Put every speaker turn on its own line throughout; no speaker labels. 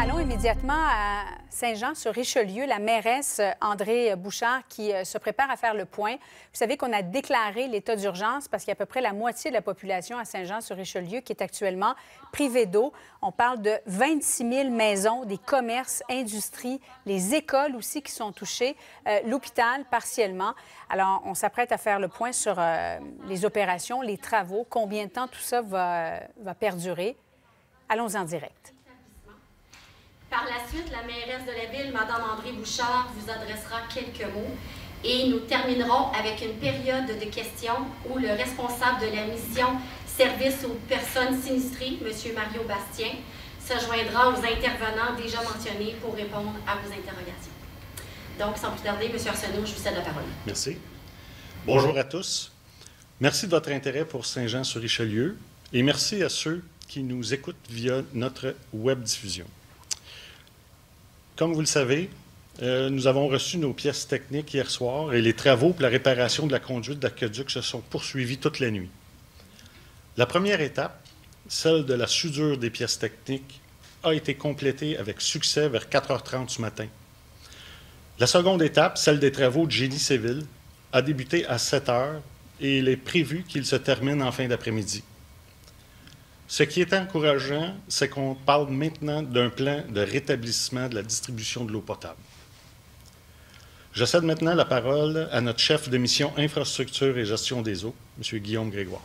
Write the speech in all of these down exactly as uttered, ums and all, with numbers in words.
Allons immédiatement à Saint-Jean-sur-Richelieu, la mairesse André Bouchard qui se prépare à faire le point. Vous savez qu'on a déclaré l'état d'urgence parce qu'il y a à peu près la moitié de la population à Saint-Jean-sur-Richelieu qui est actuellement privée d'eau. On parle de vingt-six mille maisons, des commerces, industries, les écoles aussi qui sont touchées, euh, l'hôpital partiellement. Alors, on s'apprête à faire le point sur euh, les opérations, les travaux, combien de temps tout ça va, va perdurer. Allons en direct.
Par la suite, la mairesse de la ville, Mme André Bouchard, vous adressera quelques mots et nous terminerons avec une période de questions où le responsable de la mission Service aux personnes sinistrées, M. Mario Bastien, se joindra aux intervenants déjà mentionnés pour répondre à vos interrogations. Donc, sans plus tarder, M. Arsenault, je vous cède la parole.
Merci. Bonjour à tous. Merci de votre intérêt pour Saint-Jean-sur-Richelieu et merci à ceux qui nous écoutent via notre web diffusion. Comme vous le savez, euh, nous avons reçu nos pièces techniques hier soir et les travaux pour la réparation de la conduite d'aqueduc se sont poursuivis toute la nuit. La première étape, celle de la soudure des pièces techniques, a été complétée avec succès vers quatre heures trente ce matin. La seconde étape, celle des travaux de génie civil, a débuté à sept heures et il est prévu qu'il se termine en fin d'après-midi. Ce qui est encourageant, c'est qu'on parle maintenant d'un plan de rétablissement de la distribution de l'eau potable. Je cède maintenant la parole à notre chef de mission infrastructure et gestion des eaux, M. Guillaume Grégoire.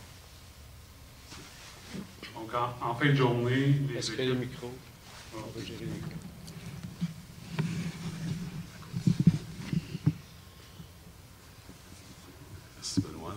Donc, en, en fin de journée, les
Est-ce
équipes...
que le micro? On va gérer le micro.
Merci, Benoît.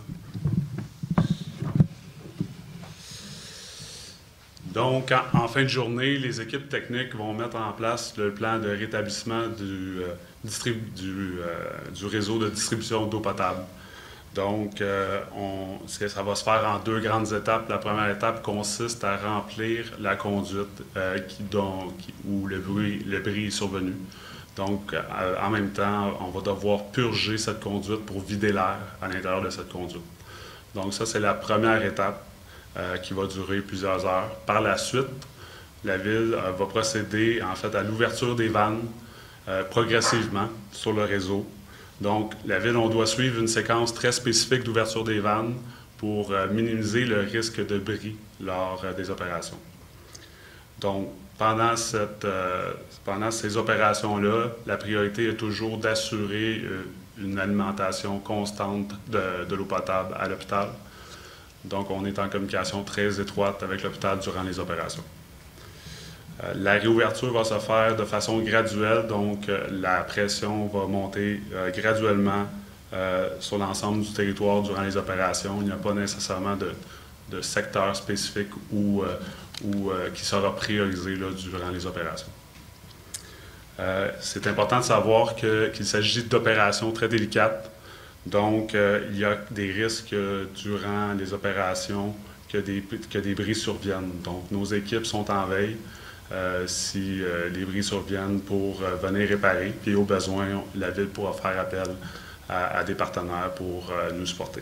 Donc, en, en fin de journée, les équipes techniques vont mettre en place le plan de rétablissement du, euh, distrib- du, euh, du réseau de distribution d'eau potable. Donc, euh, on, ça va se faire en deux grandes étapes. La première étape consiste à remplir la conduite euh, qui, dont, qui, où le bruit, le bris est survenu. Donc, euh, en même temps, on va devoir purger cette conduite pour vider l'air à l'intérieur de cette conduite. Donc, ça, c'est la première étape euh, qui va durer plusieurs heures. Par la suite, la Ville euh, va procéder, en fait, à l'ouverture des vannes euh, progressivement sur le réseau. Donc, la Ville, on doit suivre une séquence très spécifique d'ouverture des vannes pour euh, minimiser le risque de bris lors euh, des opérations. Donc, pendant, cette, euh, pendant ces opérations-là, la priorité est toujours d'assurer euh, une alimentation constante de, de l'eau potable à l'hôpital. Donc, on est en communication très étroite avec l'hôpital durant les opérations. Euh, la réouverture va se faire de façon graduelle, donc euh, la pression va monter euh, graduellement euh, sur l'ensemble du territoire durant les opérations. Il n'y a pas nécessairement de, de secteur spécifique où, euh, où, euh, qui sera priorisé là, durant les opérations. Euh, c'est important de savoir que, qu'il s'agit d'opérations très délicates. Donc, euh, il y a des risques euh, durant les opérations que des, que des bris surviennent. Donc, nos équipes sont en veille. Euh, si euh, les bris surviennent pour euh, venir réparer. Puis au besoin, on, la Ville pourra faire appel à, à des partenaires pour euh, nous supporter.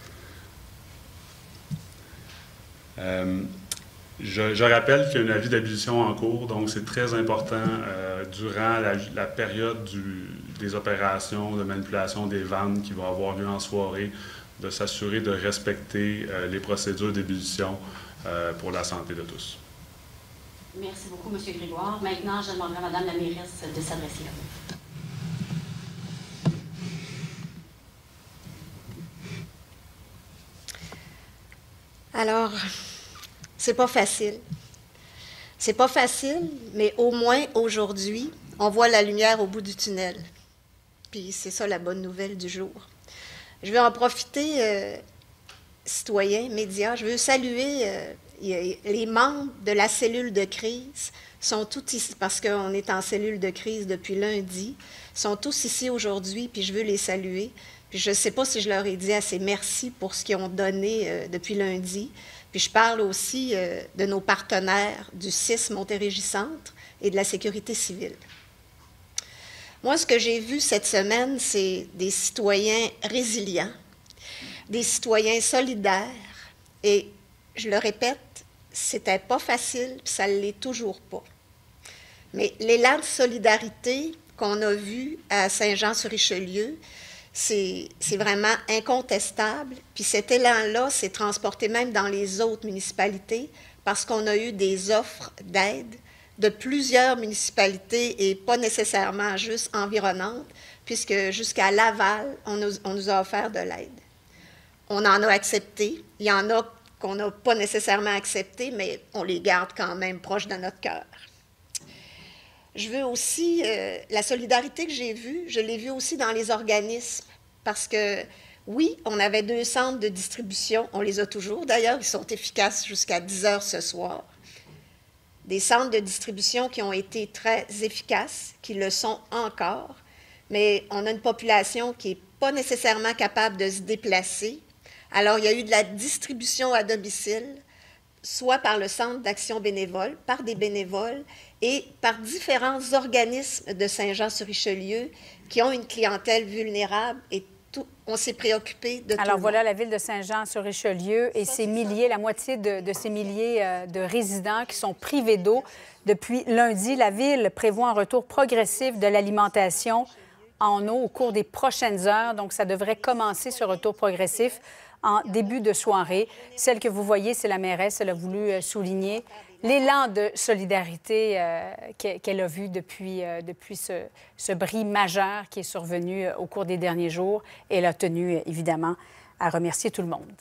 Euh, je, je rappelle qu'il y a un avis d'abolition en cours, donc c'est très important euh, durant la, la période du, des opérations de manipulation des vannes qui va avoir lieu en soirée, de s'assurer de respecter euh, les procédures d'ébullition euh, pour la santé de tous.
Merci beaucoup, M. Grégoire. Maintenant, je demanderai à Mme la mairesse de s'adresser à vous.
Alors, c'est pas facile. C'est pas facile, mais au moins aujourd'hui, on voit la lumière au bout du tunnel. Puis c'est ça la bonne nouvelle du jour. Je vais en profiter, euh, citoyens, médias, je veux saluer euh, les membres de la cellule de crise sont tous ici, parce qu'on est en cellule de crise depuis lundi, sont tous ici aujourd'hui, puis je veux les saluer. Puis je ne sais pas si je leur ai dit assez merci pour ce qu'ils ont donné euh, depuis lundi. Puis je parle aussi euh, de nos partenaires du C I S Montérégie-Centre et de la sécurité civile. Moi, ce que j'ai vu cette semaine, c'est des citoyens résilients, des citoyens solidaires, et je le répète, c'était pas facile, puis ça ne l'est toujours pas. Mais l'élan de solidarité qu'on a vu à Saint-Jean-sur-Richelieu, c'est vraiment incontestable. Puis cet élan-là s'est transporté même dans les autres municipalités parce qu'on a eu des offres d'aide de plusieurs municipalités et pas nécessairement juste environnantes, puisque jusqu'à Laval, on nous, on nous a offert de l'aide. On en a accepté. Il y en a qu'on n'a pas nécessairement accepté, mais on les garde quand même proches de notre cœur. Je veux aussi, euh, la solidarité que j'ai vue, je l'ai vue aussi dans les organismes, parce que, oui, on avait deux centres de distribution, on les a toujours, d'ailleurs, ils sont efficaces jusqu'à dix heures ce soir. Des centres de distribution qui ont été très efficaces, qui le sont encore, mais on a une population qui n'est pas nécessairement capable de se déplacer. Alors, il y a eu de la distribution à domicile, soit par le Centre d'action bénévole, par des bénévoles et par différents organismes de Saint-Jean-sur-Richelieu qui ont une clientèle vulnérable et tout, on s'est préoccupé de tout.
Alors voilà la ville de Saint-Jean-sur-Richelieu et ses milliers, la moitié de, de ces milliers euh, de résidents qui sont privés d'eau. Depuis lundi, la ville prévoit un retour progressif de l'alimentation en eau au cours des prochaines heures. Donc, ça devrait commencer ce retour progressif en début de soirée. Celle que vous voyez, c'est la mairesse, elle a voulu souligner l'élan de solidarité euh, qu'elle a vu depuis, euh, depuis ce, ce bris majeur qui est survenu au cours des derniers jours. Et elle a tenu, évidemment, à remercier tout le monde.